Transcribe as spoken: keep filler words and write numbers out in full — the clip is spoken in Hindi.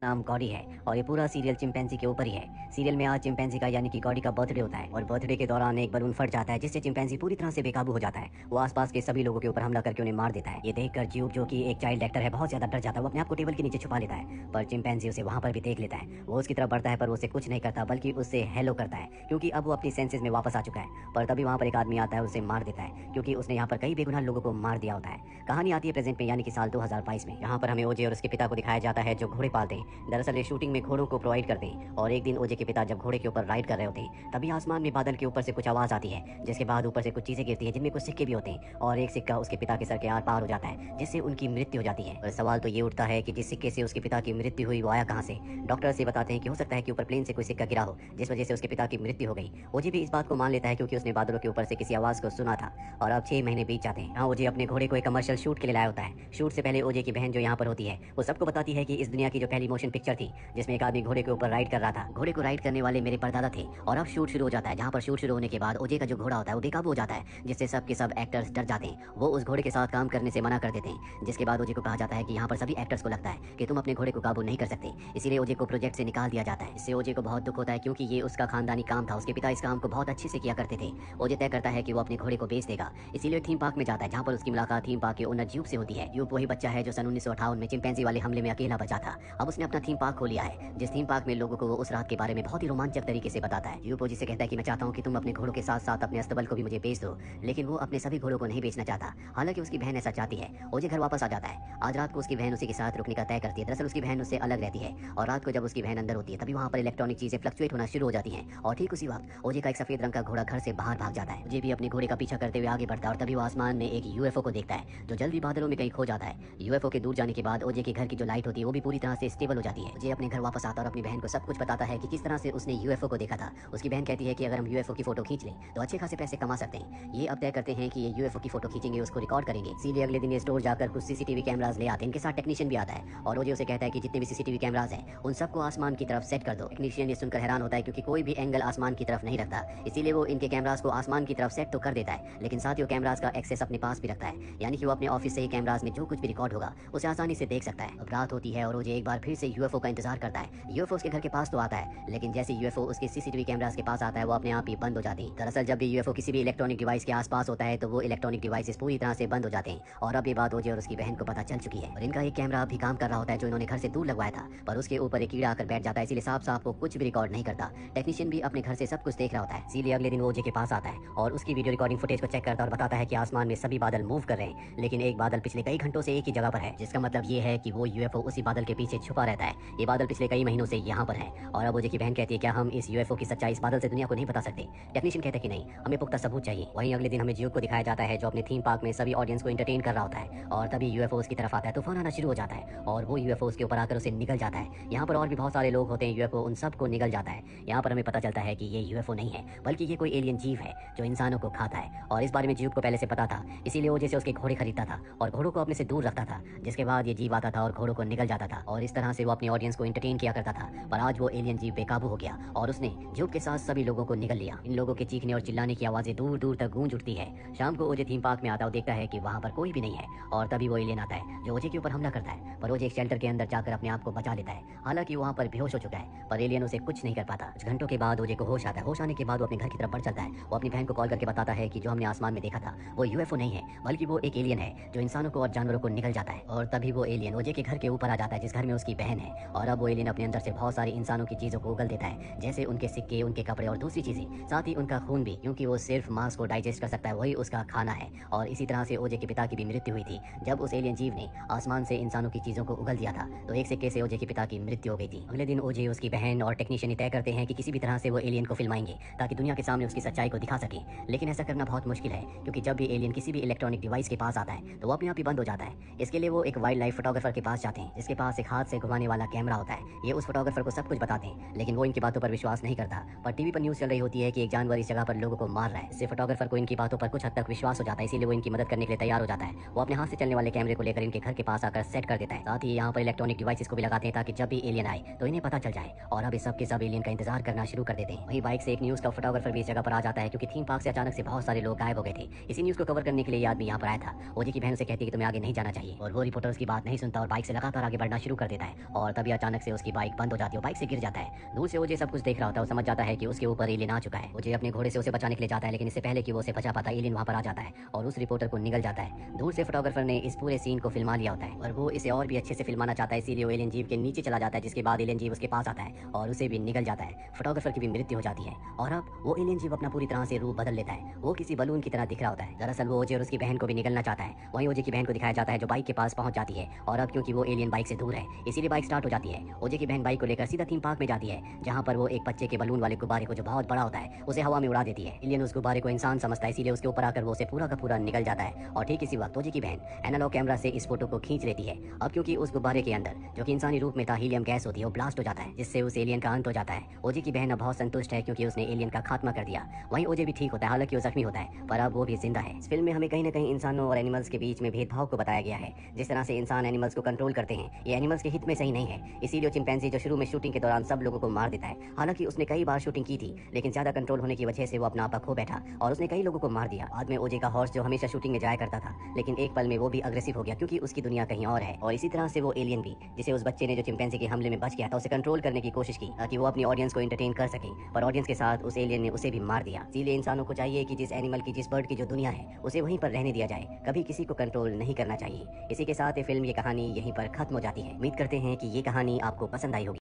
नाम गॉडी है और ये पूरा सीरियल चिंपैंजी के ऊपर ही है। सीरियल में आज चिंपैंजी का यानी कि गॉडी का बर्थडे होता है और बर्थडे के दौरान एक बलून फट जाता है जिससे चिंपैंजी पूरी तरह से बेकाबू हो जाता है। वो आसपास के सभी लोगों के ऊपर हमला करके उन्हें मार देता है। ये देखकर ज्यूब जो कि एक चाइल्ड एक्टर है बहुत ज्यादा डर जाता है। वो अपने आप को टेबल के नीचे छुपा लेता है पर चिंपैंजी उसे वहां पर भी देख लेता है। वो उसकी तरफ बढ़ता है पर उसे कुछ नहीं करता बल्कि उससे हेलो करता है क्योंकि अब वो अपनी सेंसेस में वापस आ चुका है। पर तभी वहां पर एक आदमी आता है उसे मार देता है क्योंकि उसने यहाँ पर कई बेगुनाह लोगों को मार दिया होता है। कहानी आती है प्रेजेंट में यानी कि साल दो हज़ार बाईस में। यहाँ पर हमें ओजे और उसके पिता को दिखाया जाता है जो घोड़े पालते हैं। दरअसल ये शूटिंग में घोड़ों को प्रोवाइड करते हैं और एक दिन ओजे के पिता जब घोड़े के ऊपर राइड कर रहे होते हैं तभी आसमान में बादल के ऊपर से कुछ आवाज आती है जिसके बाद ऊपर से कुछ चीजें गिरती हैं जिनमें कुछ सिक्के भी होते हैं और एक सिक्का उसके पिता के सर के आर पार हो जाता है जिससे उनकी मृत्यु हो जाती है। और सवाल तो ये उठता है कि जिस सिक्के से उसके पिता की मृत्यु हुई वो आया कहाँ से। डॉक्टर से बताते हैं कि हो सकता है कि ऊपर प्लेन से कोई सिक्का गिरा हो जिस वजह से उसके पिता की मृत्यु हो गई। ओजे भी इस बात को मान लेता है क्योंकि उसने बादलों के ऊपर से किसी आवाज को सुना था। और अब छह महीने बीत जाते हैं। हाँ, ओजे अपने घोड़े को एक कमर्शियल शूट के लिए लाया होता है। शूट से पहले ओजे की बहन जो यहाँ पर होती है वो सबको बताती है कि इस दुनिया की जो पहली मोशन पिक्चर थी जिसमें एक आदमी घोड़े के ऊपर राइड कर रहा था, घोड़े को राइड करने वाले मेरे परदादा थे। और अब शूट शुरू हो जाता है जहाँ पर शूट शुरू होने के बाद ओजे का जो घोड़ा होता है वो बेकाबू हो जाता है जिससे सब के सब एक्टर्स डर जाते हैं। वो उस घोड़े के साथ काम करने से मना कर देते हैं जिसके बाद ओजे को कहा जाता है कि यहाँ पर सभी एक्टर्स को लगता है कि तुम अपने घोड़े को काबू नहीं कर सकते, इसीलिए ओजे को प्रोजेक्ट से निकाल दिया जाता है। इससे ओजे को बहुत दुख होता है क्योंकि ये उसका खानदानी काम था। उसके पिता इस काम को बहुत अच्छे से किया करते थे। ओजे तय करता है कि वो अपने घोड़े को बेच देगा, इसीलिए थीम पार्क में जाता है जहाँ पर उसकी मुलाकात थीम पार्क के ओनर ज्यूब से होती है। ज्यूब वही बच्चा है जो सन उन्नीस सौ अट्ठावन में चिंपैंजी वाले हमले में अकेला बचा था। अब उसने अपना थीम पार्क खोल लिया है जिस थीम पार्क में लोगों को वो उस रात के बारे में बहुत ही रोमांचक तरीके से बताता है। ज्यूब ओजे से कहता है कि मैं चाहता हूँ कि तुम अपने घोड़ों के साथ साथ अपने अस्तबल को भी मुझे बेच दो, लेकिन वो अपने सभी घोड़ों को नहीं बेचना चाहता। हालांकि उसकी बहन ऐसा चाहती है। ओजे घर वापस आ जाता है। आज रात को उसकी बहन उसी के साथ रुकने का तय करती है। दरअसल उसकी बहन उससे अलग रहती है और रात को जब उसकी बहन अंदर होती है तभी वहाँ पर इलेक्ट्रॉनिक चीजें फ्लक्चुएट होना शुरू हो जाती हैं और ठीक उसी वक्त ओजे का एक सफेद रंग का घोड़ा घर से बाहर भाग जाता है। ओजे भी अपने घोड़े का पीछा करते हुए आगे बढ़ता है और तभी वो आसमान में एक यूएफओ को देखता है जो जल्दी बादलों में कहीं खो जाता है। यूएफओ के दूर जाने के बाद ओजे के घर की जो लाइट होती है वो भी पूरी तरह से स्टेबल हो जाती है। ओजे अपने घर वापस आता और अपनी बहन को सब कुछ बताता है कि किस तरह से उसने यूएफओ को देखा था। उसकी बहन कहती है कि अगर हम यूएफओ की फोटो खींच लें तो अच्छे खासे पैसे कमा सकते हैं। ये अब तय करते हैं कि ये यूएफओ की फोटो खींचेंगे, उसको रिकॉर्ड करेंगे। इसीलिए अगले दिन ये स्टोर जाकर कुछ सीसीटीवी कैमरास ले आते हैं। इनके साथ टेक्नीशियन भी आता है और ओजे उसे कहता है कि जितने भी सीसीटीवी कैमरास हैं उन सबको आसमान की तरफ सेट कर दो। टेक्नीशियन ये सुनकर हैरान होता है क्योंकि कोई भी एंगल आसमान की तरफ नहीं रखता, इसीलिए वो इनके कैमरास को आसमान की तरफ सेट तो कर देता है लेकिन साथ ही कैमरास का एक्सेस अपने पास भी रखता है, यानी कि वो अपने ऑफिस से ही कैमरास में जो कुछ भी रिकॉर्ड होगा उसे आसानी से देख सकता है। अब रात होती है और ओजे एक बार फिर से यूएफओ का इंतजार करता है। यूएफओ उसके घर के पास तो आता है लेकिन जैसे यूएफओ उसके सीसीटीवी कैमरास के पास आता है वो अपने आप ही बंद हो जाती है। दरअसल जब भी यूएफओ किसी भी इलेक्ट्रॉनिक डिवाइस के आसपास होता है तो वो इलेक्ट्रॉनिक डिवाइसेस पूरी तरह से बंद हो जाते हैं। और अब ये बात ओजे और उसकी बहन को पता चल चुकी है और इनका एक कैमरा भी काम कर रहा होता है जो इन्होंने घर से दूर लगवाया था, पर उसके ऊपर एक कीड़ा आकर बैठ जाता है, इसीलिए साफ साफ वो कुछ भी रिकॉर्ड नहीं करता। टेक्नीशियन भी अपने घर से सब कुछ देख रहा होता है, इसीलिए अगले दिन वो ओजे के पास आता है और उसकी वीडियो रिकॉर्डिंग फुटेज को चेक करता है और बताता है कि आसमान में सभी बादल मूव कर रहे हैं लेकिन एक बादल पिछले कई घंटों से एक ही जगह पर है, जिसका मतलब ये है कि वो यूएफओ उसी बादल के पीछे छुपा रहता है। ये बादल पिछले कई महीनों से यहाँ पर है। और अब ओजे की बहन कहती है क्या हम इस यूएफओ की सच्चाई इस बादल से दुनिया को नहीं बता सकते। टेक्नीशियन कहते हैं कि नहीं, हमें पुख्ता सबूत चाहिए। वहीं अगले दिन हमें ज्यूब को दिखाया जाता है जो अपने थीम पार्क में सभी ऑडियंस को एंटरटेन कर रहा होता है और तभी यूएफओ उसकी तरफ आता है। तूफान आना शुरू हो जाता है और वो यूएफओ उसके ऊपर आकर उसे निगल जाता है। यहाँ पर और भी बहुत सारे लोग होते हैं, यूएफओ उन सबको निगल जाता है। यहाँ पर हमें पता चलता है कि ये यूएफओ नहीं है बल्कि ये कोई एलियन जीव है जो इंसानों को खाता है और इस बारे में ज्यूब को पहले से पता था, इसीलिए वो जैसे उसके घोड़े खरीदता था और घोड़ों को अपने से दूर रखता था, जिसके बाद ये जीव आता था और घोड़ों को निगल जाता था और इस तरह से वो अपनी ऑडियंस को एंटरटेन किया करता था। पर आज वो एलियन जीव बेकाबू हो गया और उसने ज्यूब के साथ सभी लोगों को निगल लिया। इन लोगों के चीखने और चिल्लाने की आवाजें दूर दूर तक गूंज उठती है। शाम को ओजे थीम पार्क में आता और देखता है कि वहाँ पर कोई भी नहीं है और तभी वो एलियन आता है जो ओजे के ऊपर हमला करता है, पर ओजे एक शेल्टर के अंदर जाकर अपने आप को बचा लेता है। हालांकि वहाँ पर बेहोश हो चुका है पर एलियन उसे कुछ नहीं कर पाता। कुछ घंटों के बाद ओजे को होश आता है। होश आने के बाद वो अपने घर की तरफ बढ़ चलता है। वो अपनी बहन को कॉल करके बताता है कि जो हमने आसमान में देखा था वो यूएफओ नहीं है बल्कि वो एक एलियन है जो इंसानों को और जानवरों को निगल जाता है। और तभी वो एलियन ओजे के घर के ऊपर आ जाता है जिस घर में उसकी बहन है और अब वो एलियन अपने अंदर से बहुत सारी इंसानों की चीजों को उगल देता है, जैसे उनके सिक्के, उनके कपड़े और दूसरी चीजें, साथ ही उनका खून भी, क्योंकि वो सिर्फ मांस को डाइजेस्ट कर सकता है, वही उसका खाना है। और इसी तरह से ओजे के पिता की भी मृत्यु हुई थी जब उस एलियन जीव ने आसमान से इंसानों की चीजों को उगल दिया था, तो एक सिक्के से ओजे के पिता की मृत्यु हो गई थी। अगले दिन ओजे, उसकी बहन और टेक्नीशियन तय करते हैं कि किसी भी तरह से वो एलियन को फिल्माएंगे ताकि दुनिया के सामने उसकी सच्चाई को दिखा सके। लेकिन ऐसा करना बहुत मुश्किल है क्योंकि जब भी एलियन किसी भी इलेक्ट्रॉनिक डिवाइस के पास आता है तो वो अपने आप ही बंद हो जाता है। इसके लिए वो एक वाइल्ड लाइफ फोटोग्राफर के पास जाते हैं जिसके पास एक हाथ से घुमाने वाला कैमरा होता है। ये उस फोटोग्राफर को सब कुछ बताते हैं लेकिन वो इनकी बातों पर विश्वास नहीं करता। पर टीवी पर न्यूज चल रही होती है कि एक जानवर इस जगह पर लोगों को मार रहा है। इससे फोटोग्राफर को इनकी बातों पर कुछ हद तक विश्वास हो जाता है, इसीलिए वो इनकी मदद करने के लिए तैयार हो जाता है। वो अपने हाथ से चलने वाले कैमरे को लेकर इनके घर के पास आकर सेट कर देता है। साथ ही यहाँ पर इलेक्ट्रॉनिक डिवाइसेस को भी लगाते हैं ताकि जब भी एलियन आए तो इन्हें पता चल जाए और अब इस सब के सब एलियन का इंतजार करना शुरू कर देते हैं। वही बाइक से एक न्यूज का फोटोग्राफर भी इस जगह पर आ जाता है क्योंकि थीम पार्क से अचानक से बहुत सारे लोग गायब हो गए थे। इसी न्यूज को कवर करने के लिए ये आदमी यहाँ पर आया था। ओजे की बहन से कहती है कि तुम्हें आगे नहीं जाना चाहिए और वो रिपोर्टर्स की बात नहीं सुनता और बाइक से लगातार आगे बढ़ना शुरू कर देता है और तभी अचानक से उसकी बाइक बंद हो जाती है, बाइक से गिर जाता है। दूर से ओजे सब कुछ देख रहा होता है, वो समझ जाता है कि उसके ऊपर एलियन आ चुका है। ओजे अपने घोड़े से उसे बचाने के लिए जाता है, लेकिन इससे पहले कि वो उसे बचा पाता, एलियन वहां पर आ जाता है और उस रिपोर्टर को निगल जाता है। दूर से फोटोग्राफर ने इस पूरे सीन को फिल्मा लिया होता है और वो इसे और भी अच्छे से फिल्माना चाहता है, इसीलिए वो एलियन जीव के नीचे चला जाता है, जिसके बाद एलियन जीव उसके पास आता है और उसे भी निगल जाता है। फोटोग्राफर की भी मृत्यु हो जाती है और अब वो एलियन जीव अपना पूरी तरह से रूप बदल लेता है। वो किसी बलून की तरह दिख रहा होता है। दरअसल वो ओजे और उसकी बहन को भी निगलना चाहता है। वहीं ओजे की बहन को दिखाया जाता है जो बाइक के पास पहुंच जाती है और अब क्योंकि वो एलियन बाइक से दूर है, इसीलिए बाइक स्टार्ट हो जाती है। ओजे की बहन बाइक को लेकर सीधा थीम पार्क में जाती है, जहां पर वो एक बच्चे के बलून वाले गुब्बारे को, जो बहुत बड़ा होता है, उसे हवा में उड़ा देती है। एलियन उस गुब्बारे को इंसान समझता है, इसीलिए उसके ऊपर आकर वो उसे पूरा का पूरा निगल जाता है और ठीक इसी वक्त ओजे की बहन एनालॉग कैमरा से इस फोटो को खींच लेती है। अब क्योंकि उस गुब्बारे के अंदर, जो कि इंसानी रूप में था, हीलियम गैस होती है, वो ब्लास्ट हो जाता है, जिससे उस एलियन का अंत हो जाता है। ओजे की बहन अब बहुत संतुष्ट है क्योंकि उसने एलियन का खात्मा कर दिया। वहीं ओजे भी ठीक होता है, हालांकि वो जख्मी होता है, पर अब वो भी जिंदा है। इस फिल्म में हमें कहीं ना कहीं इंसानों और एनिमल्स के बीच में भेदभाव को बताया गया है। जिस तरह से इंसान एनिमल्स को कंट्रोल करते हैं, ये एनिमल्स के हित में सही नहीं है। इसीलिए चिंपैंजी जो शुरू में शूटिंग के दौरान सब लोगों को मार देता है, हालांकि उसने कई बार शूटिंग की थी, लेकिन ज्यादा कंट्रोल होने की वजह से वो अपना आपा खो बैठा और उसने कई लोगों को मार दिया। बाद में ओजे का हॉर्स, जो हमेशा शूटिंग में जाया करता था, लेकिन एक पल में वो भी अग्रेसिव हो गया क्योंकि उसकी दुनिया कहीं और है। और इसी तरह से वो एलियन भी, जिसे उस बच्चे ने जो चिंपैंजी के हमले में बच गया था, उसे कंट्रोल करने की कोशिश की ताकि वो अपनी ऑडियंस को एंटरटेन कर सके, पर ऑडियंस के साथ उस एलियन ने उसे भी मार दिया। इसीलिए इंसानों को चाहिए कि जिस एनिमल की, जिस बर्ड की जो दुनिया है, उसे वहीं पर रहने दिया जाए, कभी किसी को कंट्रोल नहीं करना चाहिए। इसी के साथ ये फिल्म, ये कहानी यहीं पर खत्म हो जाती है। उम्मीद करते हैं कि ये कहानी आपको पसंद आई होगी।